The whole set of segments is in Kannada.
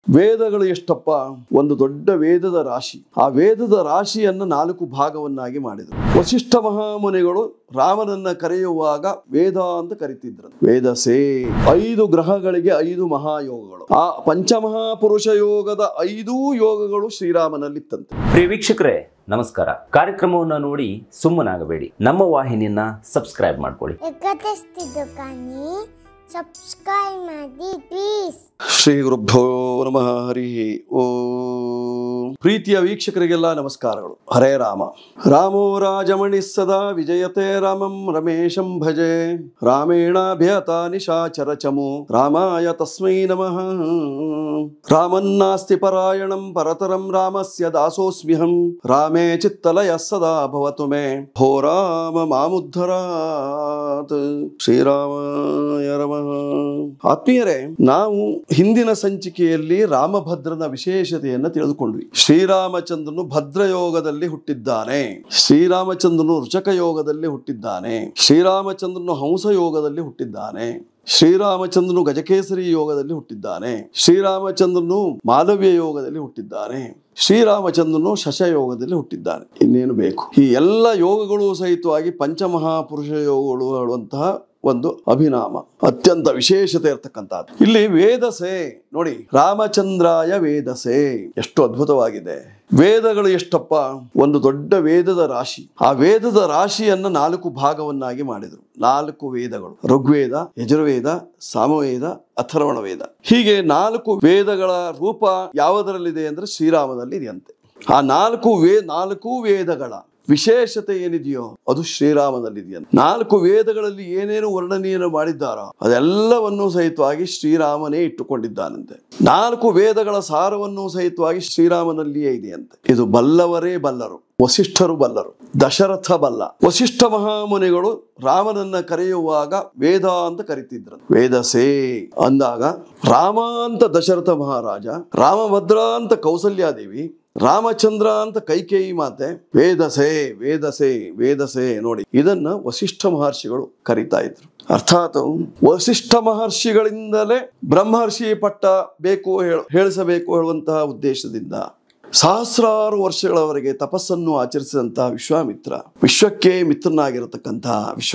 ವೇದಗಳು ಎಷ್ಟಪ್ಪ? ಒಂದು ದೊಡ್ಡ ವೇದದ ರಾಶಿ. ಆ ವೇದದ ರಾಶಿಯನ್ನು 4 ಭಾಗವನ್ನಾಗಿ ಮಾಡಿದರು. ವಸಿಷ್ಠ ಮಹಾಮುನಿಗಳು ರಾಮನನ್ನ ಕರೆಯುವಾಗ ವೇದ ಅಂತ ಕರಿತಿದ್ರು. ವೇದಸೇ 5 ಗ್ರಹಗಳಿಗೆ 5 ಮಹಾಯೋಗಗಳು. ಆ ಪಂಚಮಹಾಪುರುಷ ಯೋಗದ 5 ಯೋಗಗಳು ಶ್ರೀರಾಮನಲ್ಲಿತ್ತಂತೆ. ಪ್ರಿಯ ವೀಕ್ಷಕರೇ ನಮಸ್ಕಾರ. ಕಾರ್ಯಕ್ರಮವನ್ನ ನೋಡಿ ಸುಮ್ಮನಾಗಬೇಡಿ, ನಮ್ಮ ವಾಹಿನಿಯನ್ನ ಸಬ್ಸ್ಕ್ರೈಬ್ ಮಾಡ್ಕೊಳ್ಳಿ. ಸಬ್ಸ್ಕ್ರೈಬ್ ಮಾಡಿ ಪ್ಲೀಸ್. ಶ್ರೀ ಗುರುಭ್ಯೋ ನಮಃ. ಹರಿ ಓಂ. ಪ್ರೀತಿಯ ವೀಕ್ಷಕರಿಗೆಲ್ಲ ನಮಸ್ಕಾರಗಳು. ಹರೇ ರಾಮ. ರಾಮೋ ರಾಜಮಣಿ ಸದಾ ವಿಜಯತೆ ರಾಮಂ ರಮೇಶಂ ಭಜೆ. ರಾಮೇಣಾಭ್ಯತ ನಿಶಾಚರ ಚಮು ರಾಮಾಯ ತಸ್ಮೈ ನಮಃ. ರಾಮನ್ನಾಸ್ತಿ ಪರಾಯಣಂ ಪರತರಂ ರಾಮಸ್ಯ ದಾಸೋಸ್ಮ್ಯಹಂ. ರಾಮೇ ಚಿತ್ತಲಯ ಸದಾ ಭವತು ಮೇ ಭೋ ರಾಮ ಮಾಮುದ್ಧರಾತ್. ಶ್ರೀರಾಮಾಯ ನಮಃ. ಆತ್ಮೀಯರೇ, ನಾವು ಹಿಂದಿನ ಸಂಚಿಕೆಯಲ್ಲಿ ರಾಮಭದ್ರನ ವಿಶೇಷತೆಯನ್ನು ತಿಳಿದುಕೊಂಡ್ವಿ. ಶ್ರೀರಾಮಚಂದ್ರನು ಭದ್ರಯೋಗದಲ್ಲಿ ಹುಟ್ಟಿದ್ದಾನೆ, ಶ್ರೀರಾಮಚಂದ್ರನು ರುಚಕ ಯೋಗದಲ್ಲಿ ಹುಟ್ಟಿದ್ದಾನೆ, ಶ್ರೀರಾಮಚಂದ್ರನು ಹಂಸ ಯೋಗದಲ್ಲಿ ಹುಟ್ಟಿದ್ದಾನೆ, ಶ್ರೀರಾಮಚಂದ್ರನು ಗಜಕೇಸರಿ ಯೋಗದಲ್ಲಿ ಹುಟ್ಟಿದ್ದಾನೆ, ಶ್ರೀರಾಮಚಂದ್ರನು ಮಾಲವ್ಯ ಯೋಗದಲ್ಲಿ ಹುಟ್ಟಿದ್ದಾನೆ, ಶ್ರೀರಾಮಚಂದ್ರನು ಶಶಯೋಗದಲ್ಲಿ ಹುಟ್ಟಿದ್ದಾನೆ. ಇನ್ನೇನು ಬೇಕು? ಈ ಎಲ್ಲ ಯೋಗಗಳು ಸಹಿತವಾಗಿ ಪಂಚಮಹಾಪುರುಷ ಯೋಗಗಳು ಹೇಳುವಂತಹ ಒಂದು ಅಭಿನಾಮ, ಅತ್ಯಂತ ವಿಶೇಷತೆ ಇರತಕ್ಕಂಥದ್ದು. ಇಲ್ಲಿ ವೇದಸೆ ನೋಡಿ, ರಾಮಚಂದ್ರಾಯ ವೇದಸೆ, ಎಷ್ಟು ಅದ್ಭುತವಾಗಿದೆ. ವೇದಗಳು ಎಷ್ಟಪ್ಪ? ಒಂದು ದೊಡ್ಡ ವೇದದ ರಾಶಿ. ಆ ವೇದದ ರಾಶಿಯನ್ನ 4 ಭಾಗವನ್ನಾಗಿ ಮಾಡಿದರು. 4 ವೇದಗಳು: ಋಗ್ವೇದ, ಯಜುರ್ವೇದ, ಸಾಮವೇದ, ಅಥರ್ವಣ ವೇದ. ಹೀಗೆ 4 ವೇದಗಳ ರೂಪ ಯಾವುದರಲ್ಲಿದೆ ಅಂದ್ರೆ ಶ್ರೀರಾಮನಲ್ಲಿ ಇದೆಯಂತೆ. ಆ 4 ವೇದಗಳ ವಿಶೇಷತೆ ಏನಿದೆಯೋ ಅದು ಶ್ರೀರಾಮನಲ್ಲಿದೆಯಂತೆ. 4 ವೇದಗಳಲ್ಲಿ ಏನೇನು ವರ್ಣನೆಯನ್ನು ಮಾಡಿದ್ದಾರೋ ಅದೆಲ್ಲವನ್ನೂ ಸಹಿತವಾಗಿ ಶ್ರೀರಾಮನೇ ಇಟ್ಟುಕೊಂಡಿದ್ದಾನಂತೆ. 4 ವೇದಗಳ ಸಾರವನ್ನು ಸಹಿತವಾಗಿ ಶ್ರೀರಾಮನಲ್ಲಿಯೇ ಇದೆಯಂತೆ. ಇದು ಬಲ್ಲವರೇ ಬಲ್ಲರು, ವಸಿಷ್ಠರು ಬಲ್ಲರು, ದಶರಥ ಬಲ್ಲ. ವಸಿಷ್ಠ ಮಹಾಮುನಿಗಳು ರಾಮನನ್ನ ಕರೆಯುವಾಗ ವೇದ ಅಂತ ಕರಿತಿದ್ರು. ವೇದಸೇ ಅಂದಾಗ ರಾಮ ಅಂತ ದಶರಥ ಮಹಾರಾಜ, ರಾಮಭದ್ರ ಅಂತ ಕೌಸಲ್ಯಾದೇವಿ, ರಾಮಚಂದ್ರ ಅಂತ ಕೈಕೇಯಿ ಮಾತೆ. ವೇದಸೇ ವೇದಸೇ ವೇದಸೇ ನೋಡಿ, ಇದನ್ನ ವಸಿಷ್ಠ ಮಹರ್ಷಿಗಳು ಕರೀತಾ ಇದ್ರು. ಅರ್ಥಾತ್ ವಸಿಷ್ಠ ಮಹರ್ಷಿಗಳಿಂದಲೇ ಬ್ರಹ್ಮರ್ಷಿ ಪಟ್ಟ ಬೇಕು ಹೇಳಿಸಬೇಕು ಹೇಳುವಂತಹ ಉದ್ದೇಶದಿಂದ ಸಹಸ್ರಾರು ವರ್ಷಗಳವರೆಗೆ ತಪಸ್ಸನ್ನು ಆಚರಿಸಿದಂತಹ ವಿಶ್ವಾಮಿತ್ರ, ವಿಶ್ವಕ್ಕೆ ಮಿತ್ರನಾಗಿರತಕ್ಕಂತಹ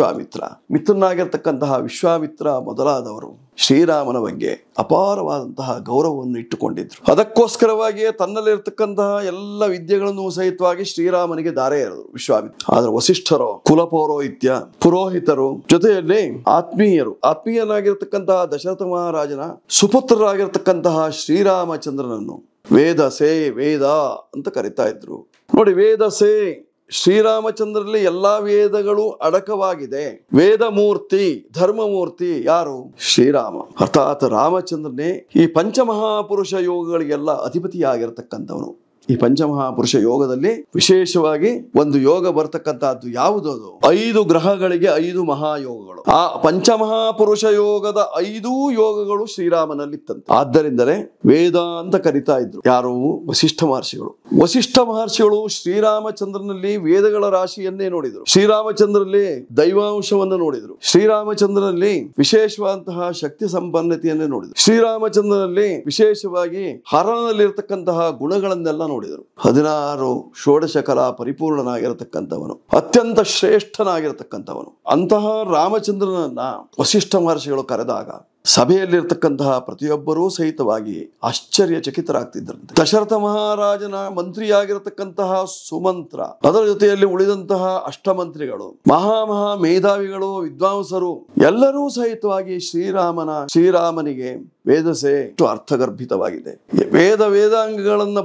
ವಿಶ್ವಾಮಿತ್ರ ಮೊದಲಾದವರು ಶ್ರೀರಾಮನ ಬಗ್ಗೆ ಅಪಾರವಾದಂತಹ ಗೌರವವನ್ನು ಇಟ್ಟುಕೊಂಡಿದ್ರು. ಅದಕ್ಕೋಸ್ಕರವಾಗಿಯೇ ತನ್ನಲ್ಲಿರತಕ್ಕಂತಹ ಎಲ್ಲ ವಿದ್ಯೆಗಳನ್ನು ಸಹಿತವಾಗಿ ಶ್ರೀರಾಮನಿಗೆ ದಾರೆ ಎರೆದರು ವಿಶ್ವಾಮಿತ್ರ. ಆದ್ರೆ ವಸಿಷ್ಠರು ಕುಲಪೌರೋಹಿತ್ಯ, ಪುರೋಹಿತರು, ಜೊತೆಯಲ್ಲಿ ಆತ್ಮೀಯನಾಗಿರ್ತಕ್ಕಂತಹ ದಶರಥ ಮಹಾರಾಜನ ಸುಪುತ್ರರಾಗಿರ್ತಕ್ಕಂತಹ ಶ್ರೀರಾಮಚಂದ್ರನನ್ನು ವೇದಸೇ ವೇದ ಅಂತ ಕರಿತಾ ಇದ್ರು. ನೋಡಿ, ವೇದಸೇ ಶ್ರೀರಾಮಚಂದ್ರಲ್ಲಿ ಎಲ್ಲಾ ವೇದಗಳು ಅಡಕವಾಗಿದೆ. ವೇದಮೂರ್ತಿ, ಧರ್ಮಮೂರ್ತಿ ಯಾರು? ಶ್ರೀರಾಮ. ಅರ್ಥಾತ್ ರಾಮಚಂದ್ರನೇ ಈ ಪಂಚಮಹಾಪುರುಷ ಯೋಗಗಳಿಗೆಲ್ಲ ಅಧಿಪತಿಯಾಗಿರ್ತಕ್ಕಂಥವನು. ಈ ಪಂಚಮಹಾಪುರುಷ ಯೋಗದಲ್ಲಿ ವಿಶೇಷವಾಗಿ ಒಂದು ಯೋಗ ಬರ್ತಕ್ಕಂಥದ್ದು ಯಾವುದದು? 5 ಗ್ರಹಗಳಿಗೆ 5 ಮಹಾಯೋಗಗಳು. ಆ ಪಂಚಮಹಾಪುರುಷ ಯೋಗದ 5 ಯೋಗಗಳು ಶ್ರೀರಾಮನಲ್ಲಿತ್ತಂತೆ. ಆದ್ದರಿಂದಲೇ ವೇದ ಅಂತ ಕರಿತಾ ಇದ್ರು. ಯಾರು? ವಸಿಷ್ಠ ಮಹರ್ಷಿಗಳು. ವಸಿಷ್ಠ ಮಹರ್ಷಿಗಳು ಶ್ರೀರಾಮಚಂದ್ರನಲ್ಲಿ ವೇದಗಳ ರಾಶಿಯನ್ನೇ ನೋಡಿದ್ರು. ಶ್ರೀರಾಮಚಂದ್ರಲ್ಲಿ ದೈವಾಂಶವನ್ನು ನೋಡಿದ್ರು. ಶ್ರೀರಾಮಚಂದ್ರನಲ್ಲಿ ವಿಶೇಷವಾದಂತಹ ಶಕ್ತಿ ಸಂಪನ್ನತೆಯನ್ನೇ ನೋಡಿದ್ರು. ಶ್ರೀರಾಮಚಂದ್ರನಲ್ಲಿ ವಿಶೇಷವಾಗಿ ಹರನಲ್ಲಿರ್ತಕ್ಕಂತಹ ಗುಣಗಳನ್ನೆಲ್ಲ ನೋಡಿದರು. 16 ಷೋಡಶ ಕಲಾ ಪರಿಪೂರ್ಣನಾಗಿರತಕ್ಕಂಥವನು, ಅತ್ಯಂತ ಶ್ರೇಷ್ಠನಾಗಿರತಕ್ಕಂಥವನು. ಅಂತಹ ರಾಮಚಂದ್ರನನ್ನ ವಸಿಷ್ಠ ಮಹರ್ಷಿಗಳು ಕರೆದಾಗ ಸಭೆಯಲ್ಲಿರ್ತಕ್ಕಂತಹ ಪ್ರತಿಯೊಬ್ಬರೂ ಸಹಿತವಾಗಿ ಆಶ್ಚರ್ಯಚಕಿತರಾಗ್ತಿದ್ರಂತೆ. ದಶರಥ ಮಹಾರಾಜನ ಮಂತ್ರಿಯಾಗಿರತಕ್ಕಂತಹ ಸುಮಂತ್ರ, ಅದರ ಜೊತೆಯಲ್ಲಿ ಉಳಿದಂತಹ ಅಷ್ಟಮಂತ್ರಿಗಳು, ಮಹಾ ಮೇಧಾವಿಗಳು, ವಿದ್ವಾಂಸರು ಎಲ್ಲರೂ ಸಹಿತವಾಗಿ ಶ್ರೀರಾಮನಿಗೆ ವೇದಸೆ ಎಷ್ಟು ಅರ್ಥಗರ್ಭಿತವಾಗಿದೆ. ವೇದಾಂಗಗಳನ್ನ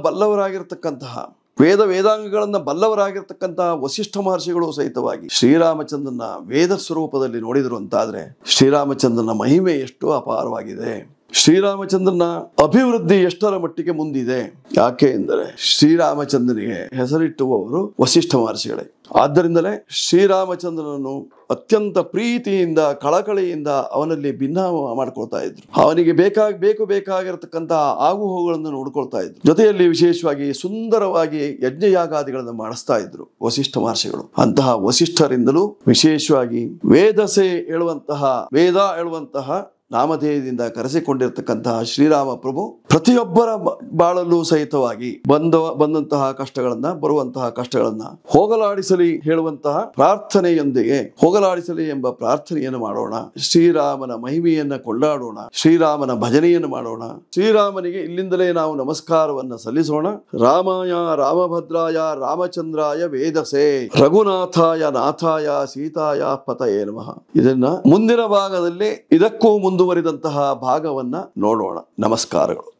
ಬಲ್ಲವರಾಗಿರ್ತಕ್ಕಂತಹ ವಸಿಷ್ಠ ಮಹರ್ಷಿಗಳು ಸಹಿತವಾಗಿ ಶ್ರೀರಾಮಚಂದ್ರನ ವೇದ ಸ್ವರೂಪದಲ್ಲಿ ನೋಡಿದ್ರು ಅಂತಾದ್ರೆ ಶ್ರೀರಾಮಚಂದ್ರನ ಮಹಿಮೆ ಎಷ್ಟು ಅಪಾರವಾಗಿದೆ, ಶ್ರೀರಾಮಚಂದ್ರನ ಅಭಿವೃದ್ಧಿ ಎಷ್ಟರ ಮಟ್ಟಿಗೆ ಮುಂದಿದೆ. ಯಾಕೆ ಎಂದರೆ ಶ್ರೀರಾಮಚಂದ್ರನಿಗೆ ಹೆಸರಿಟ್ಟುವವರು ವಸಿಷ್ಠ ಮಹರ್ಷಿಗಳೇ. ಆದ್ದರಿಂದಲೇ ಶ್ರೀರಾಮಚಂದ್ರನನ್ನು ಅತ್ಯಂತ ಪ್ರೀತಿಯಿಂದ, ಕಳಕಳಿಯಿಂದ ಅವನಲ್ಲಿ ಭಿನ್ನ ಮಾಡ್ಕೊಳ್ತಾ ಇದ್ರು. ಅವನಿಗೆ ಬೇಕಾಗಿರತಕ್ಕಂತಹ ಆಗುಹೋಗುಗಳನ್ನು ನೋಡ್ಕೊಳ್ತಾ ಇದ್ರು. ಜೊತೆಯಲ್ಲಿ ವಿಶೇಷವಾಗಿ ಸುಂದರವಾಗಿ ಯಜ್ಞಯಾಗಾದಿಗಳನ್ನು ಮಾಡಿಸ್ತಾ ಇದ್ರು ವಸಿಷ್ಠ ಮಹರ್ಷಿಗಳು. ಅಂತಹ ವಸಿಷ್ಠರಿಂದಲೂ ವಿಶೇಷವಾಗಿ ವೇದ ಹೇಳುವಂತಹ ನಾಮಧೇಯದಿಂದ ಕರೆಸಿಕೊಂಡಿರ್ತಕ್ಕಂತಹ ಶ್ರೀರಾಮ ಪ್ರಭು ಪ್ರತಿಯೊಬ್ಬರ ಬಾಳಲ್ಲೂ ಸಹಿತವಾಗಿ ಬಂದಂತಹ ಕಷ್ಟಗಳನ್ನ, ಬರುವಂತಹ ಕಷ್ಟಗಳನ್ನ ಹೋಗಲಾಡಿಸಲಿ ಹೇಳುವಂತಹ ಪ್ರಾರ್ಥನೆಯೊಂದಿಗೆ ಹೋಗಲಾಡಿಸಲಿ ಎಂಬ ಪ್ರಾರ್ಥನೆಯನ್ನು ಮಾಡೋಣ. ಶ್ರೀರಾಮನ ಮಹಿಮೆಯನ್ನ ಕೊಂಡಾಡೋಣ, ಶ್ರೀರಾಮನ ಭಜನೆಯನ್ನು ಮಾಡೋಣ, ಶ್ರೀರಾಮನಿಗೆ ಇಲ್ಲಿಂದಲೇ ನಾವು ನಮಸ್ಕಾರವನ್ನ ಸಲ್ಲಿಸೋಣ. ರಾಮಾಯ ರಾಮಭದ್ರಾಯ ರಾಮಚಂದ್ರಾಯ ವೇದಸೆ ರಘುನಾಥಾಯ ನಾಥಾಯ ಸೀತಾಯ ಪತಯೇ ನಮಃ. ಇದನ್ನ ಮುಂದಿನ ಭಾಗದಲ್ಲಿ ಇದಕ್ಕೂ ಮುಂದುವರಿದಂತಹ ಭಾಗವನ್ನ ನೋಡೋಣ. ನಮಸ್ಕಾರಗಳು.